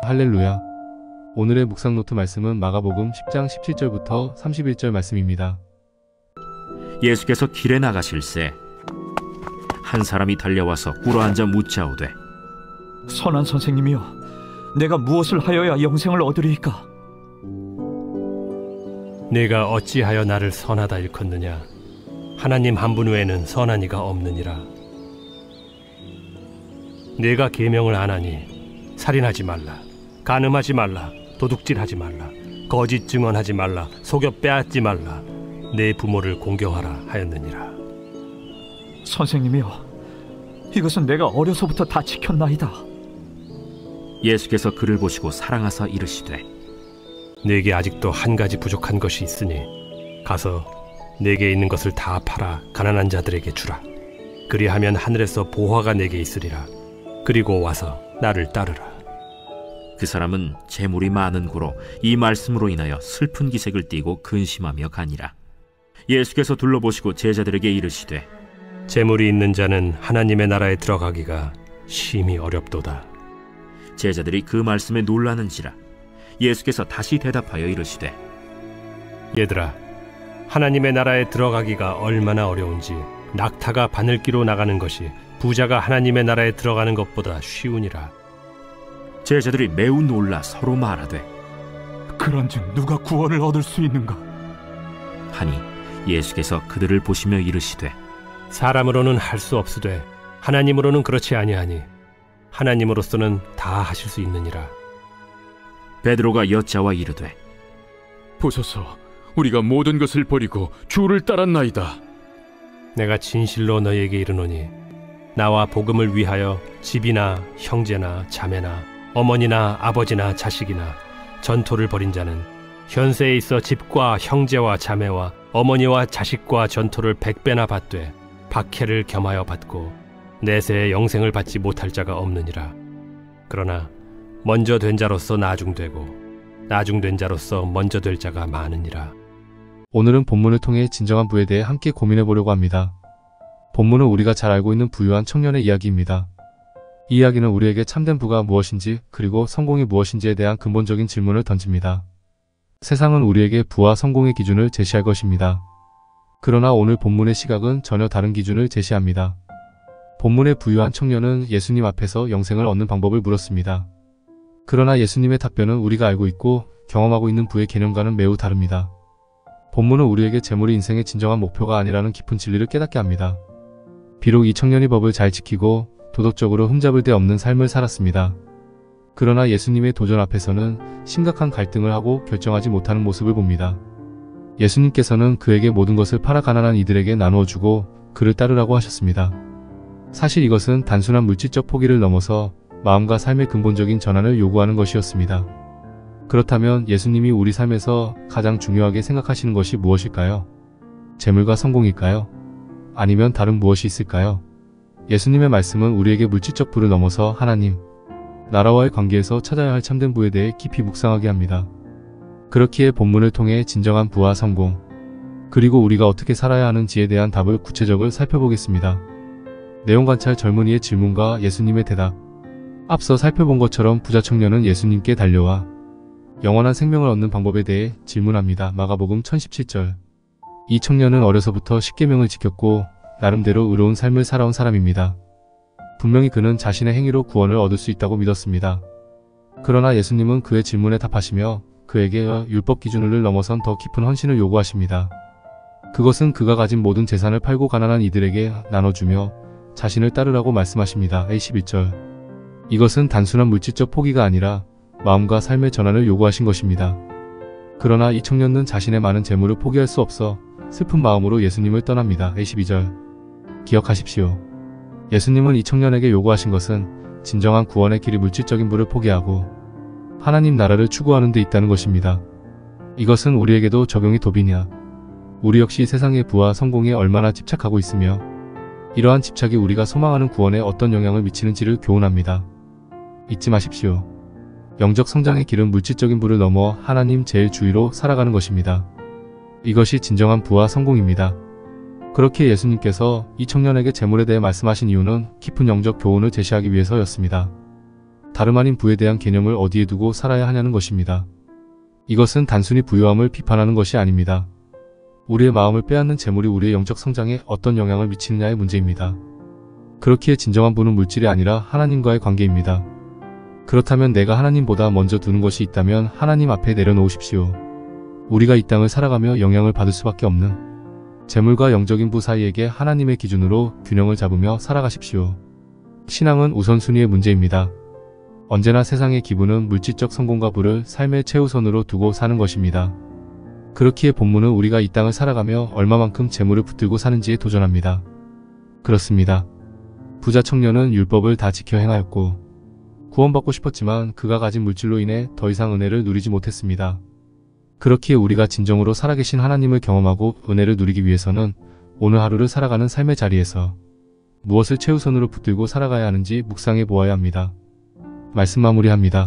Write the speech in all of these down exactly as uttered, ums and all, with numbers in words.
할렐루야. 오늘의 묵상 노트 말씀은 마가복음 십 장 십칠 절부터 삼십일 절 말씀입니다. 예수께서 길에 나가실새 한 사람이 달려와서 꿇어앉아 묻자오되, 선한 선생님이여, 내가 무엇을 하여야 영생을 얻으리이까? 네가 어찌하여 나를 선하다 일컫느냐? 하나님 한 분 외에는 선한 이가 없느니라. 네가 계명을 안 하니 살인하지 말라, 간음하지 말라, 도둑질하지 말라, 거짓 증언하지 말라, 속여 빼앗지 말라, 내 부모를 공경하라 하였느니라. 선생님이여, 이것은 내가 어려서부터 다 지켰나이다. 예수께서 그를 보시고 사랑하사 이르시되, 네게 아직도 한 가지 부족한 것이 있으니 가서 네게 있는 것을 다 팔아 가난한 자들에게 주라. 그리하면 하늘에서 보화가 네게 있으리라. 그리고 와서 나를 따르라. 그 사람은 재물이 많은 고로 이 말씀으로 인하여 슬픈 기색을 띠고 근심하며 가니라. 예수께서 둘러보시고 제자들에게 이르시되, 재물이 있는 자는 하나님의 나라에 들어가기가 심히 어렵도다. 제자들이 그 말씀에 놀라는지라. 예수께서 다시 대답하여 이르시되, 얘들아, 하나님의 나라에 들어가기가 얼마나 어려운지 낙타가 바늘기로 나가는 것이 부자가 하나님의 나라에 들어가는 것보다 쉬우니라. 제자들이 매우 놀라 서로 말하되, 그런즉 누가 구원을 얻을 수 있는가? 하니 예수께서 그들을 보시며 이르시되, 사람으로는 할 수 없으되 하나님으로는 그렇지 아니하니 하나님으로서는 다 하실 수 있느니라. 베드로가 여짜와 이르되, 보소서, 우리가 모든 것을 버리고 주를 따랐나이다. 내가 진실로 너희에게 이르노니 나와 복음을 위하여 집이나 형제나 자매나 어머니나 아버지나 자식이나 전토를 벌인 자는 현세에 있어 집과 형제와 자매와 어머니와 자식과 전토를 백배나 받되 박해를 겸하여 받고 내세에 영생을 받지 못할 자가 없느니라. 그러나 먼저 된 자로서 나중되고 나중된 자로서 먼저 될 자가 많으니라. 오늘은 본문을 통해 진정한 부에 대해 함께 고민해 보려고 합니다. 본문은 우리가 잘 알고 있는 부유한 청년의 이야기입니다. 이 이야기는 우리에게 참된 부가 무엇인지 그리고 성공이 무엇인지에 대한 근본적인 질문을 던집니다. 세상은 우리에게 부와 성공의 기준을 제시할 것입니다. 그러나 오늘 본문의 시각은 전혀 다른 기준을 제시합니다. 본문의 부유한 청년은 예수님 앞에서 영생을 얻는 방법을 물었습니다. 그러나 예수님의 답변은 우리가 알고 있고 경험하고 있는 부의 개념과는 매우 다릅니다. 본문은 우리에게 재물이 인생의 진정한 목표가 아니라는 깊은 진리를 깨닫게 합니다. 비록 이 청년이 법을 잘 지키고 도덕적으로 흠잡을 데 없는 삶을 살았습니다. 그러나 예수님의 도전 앞에서는 심각한 갈등을 하고 결정하지 못하는 모습을 봅니다. 예수님께서는 그에게 모든 것을 팔아 가난한 이들에게 나누어 주고 그를 따르라고 하셨습니다. 사실 이것은 단순한 물질적 포기를 넘어서 마음과 삶의 근본적인 전환을 요구하는 것이었습니다. 그렇다면 예수님이 우리 삶에서 가장 중요하게 생각하시는 것이 무엇일까요? 재물과 성공일까요? 아니면 다른 무엇이 있을까요? 예수님의 말씀은 우리에게 물질적 부를 넘어서 하나님, 나라와의 관계에서 찾아야 할 참된 부에 대해 깊이 묵상하게 합니다. 그렇기에 본문을 통해 진정한 부와 성공, 그리고 우리가 어떻게 살아야 하는지에 대한 답을 구체적으로 살펴보겠습니다. 내용 관찰 젊은이의 질문과 예수님의 대답. 앞서 살펴본 것처럼 부자 청년은 예수님께 달려와 영원한 생명을 얻는 방법에 대해 질문합니다. 마가복음 천십칠 절. 이 청년은 어려서부터 십계명을 지켰고 나름대로 의로운 삶을 살아온 사람입니다. 분명히 그는 자신의 행위로 구원을 얻을 수 있다고 믿었습니다. 그러나 예수님은 그의 질문에 답하시며 그에게 율법 기준을 넘어선 더 깊은 헌신을 요구하십니다. 그것은 그가 가진 모든 재산을 팔고 가난한 이들에게 나눠주며 자신을 따르라고 말씀하십니다. 십일 절. 이것은 단순한 물질적 포기가 아니라 마음과 삶의 전환을 요구하신 것입니다. 그러나 이 청년은 자신의 많은 재물을 포기할 수 없어 슬픈 마음으로 예수님을 떠납니다. 십이 절. 기억하십시오. 예수님은 이 청년에게 요구하신 것은 진정한 구원의 길이 물질적인 부를 포기하고 하나님 나라를 추구하는 데 있다는 것입니다. 이것은 우리에게도 적용이 도비냐. 우리 역시 세상의 부와 성공에 얼마나 집착하고 있으며 이러한 집착이 우리가 소망하는 구원에 어떤 영향을 미치는지를 교훈합니다. 잊지 마십시오. 영적 성장의 길은 물질적인 부를 넘어 하나님 제일 주의로 살아가는 것입니다. 이것이 진정한 부와 성공입니다. 그렇게 예수님께서 이 청년에게 재물에 대해 말씀하신 이유는 깊은 영적 교훈을 제시하기 위해서였습니다. 다름 아닌 부에 대한 개념을 어디에 두고 살아야 하냐는 것입니다. 이것은 단순히 부유함을 비판하는 것이 아닙니다. 우리의 마음을 빼앗는 재물이 우리의 영적 성장에 어떤 영향을 미치느냐의 문제입니다. 그렇기에 진정한 부는 물질이 아니라 하나님과의 관계입니다. 그렇다면 내가 하나님보다 먼저 두는 것이 있다면 하나님 앞에 내려놓으십시오. 우리가 이 땅을 살아가며 영향을 받을 수밖에 없는 재물과 영적인 부 사이에게 하나님의 기준으로 균형을 잡으며 살아가십시오. 신앙은 우선순위의 문제입니다. 언제나 세상의 기분은 물질적 성공과 부를 삶의 최우선으로 두고 사는 것입니다. 그렇기에 본문은 우리가 이 땅을 살아가며 얼마만큼 재물을 붙들고 사는지에 도전합니다. 그렇습니다. 부자 청년은 율법을 다 지켜 행하였고 구원받고 싶었지만 그가 가진 물질로 인해 더 이상 은혜를 누리지 못했습니다. 그렇기에 우리가 진정으로 살아계신 하나님을 경험하고 은혜를 누리기 위해서는 오늘 하루를 살아가는 삶의 자리에서 무엇을 최우선으로 붙들고 살아가야 하는지 묵상해 보아야 합니다. 말씀 마무리합니다.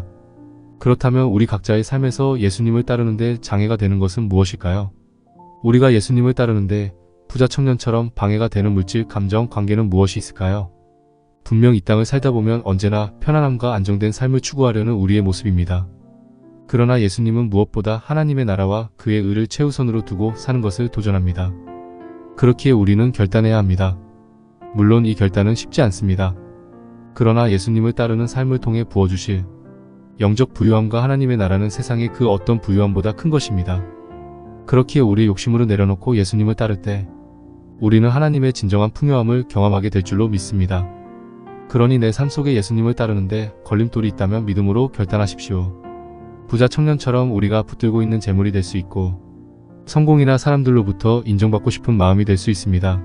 그렇다면 우리 각자의 삶에서 예수님을 따르는데 장애가 되는 것은 무엇일까요? 우리가 예수님을 따르는데 부자 청년처럼 방해가 되는 물질, 감정, 관계는 무엇이 있을까요? 분명 이 땅을 살다 보면 언제나 편안함과 안정된 삶을 추구하려는 우리의 모습입니다. 그러나 예수님은 무엇보다 하나님의 나라와 그의 의를 최우선으로 두고 사는 것을 도전합니다. 그렇기에 우리는 결단해야 합니다. 물론 이 결단은 쉽지 않습니다. 그러나 예수님을 따르는 삶을 통해 부어주실 영적 부유함과 하나님의 나라는 세상의 그 어떤 부유함보다 큰 것입니다. 그렇기에 우리의 욕심으로 내려놓고 예수님을 따를 때 우리는 하나님의 진정한 풍요함을 경험하게 될 줄로 믿습니다. 그러니 내 삶 속에 예수님을 따르는데 걸림돌이 있다면 믿음으로 결단하십시오. 부자 청년처럼 우리가 붙들고 있는 재물이 될 수 있고 성공이나 사람들로부터 인정받고 싶은 마음이 될 수 있습니다.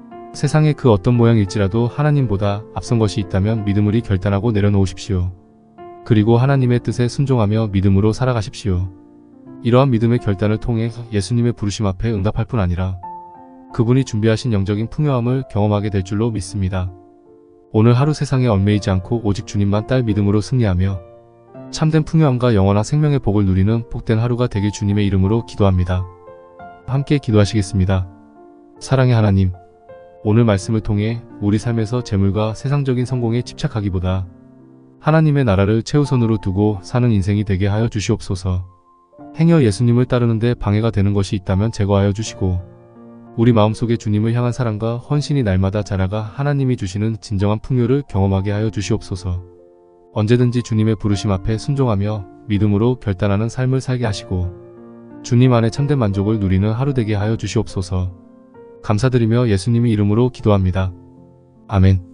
세상의 그 어떤 모양일지라도 하나님보다 앞선 것이 있다면 믿음으로 결단하고 내려놓으십시오. 그리고 하나님의 뜻에 순종하며 믿음으로 살아가십시오. 이러한 믿음의 결단을 통해 예수님의 부르심 앞에 응답할 뿐 아니라 그분이 준비하신 영적인 풍요함을 경험하게 될 줄로 믿습니다. 오늘 하루 세상에 얽매이지 않고 오직 주님만 딸 믿음으로 승리하며 참된 풍요함과 영원한 생명의 복을 누리는 복된 하루가 되길 주님의 이름으로 기도합니다. 함께 기도하시겠습니다. 사랑의 하나님, 오늘 말씀을 통해 우리 삶에서 재물과 세상적인 성공에 집착하기보다 하나님의 나라를 최우선으로 두고 사는 인생이 되게 하여 주시옵소서. 행여 예수님을 따르는데 방해가 되는 것이 있다면 제거하여 주시고 우리 마음속에 주님을 향한 사랑과 헌신이 날마다 자라가 하나님이 주시는 진정한 풍요를 경험하게 하여 주시옵소서. 언제든지 주님의 부르심 앞에 순종하며 믿음으로 결단하는 삶을 살게 하시고 주님 안에 참된 만족을 누리는 하루 되게 하여 주시옵소서. 감사드리며 예수님의 이름으로 기도합니다. 아멘.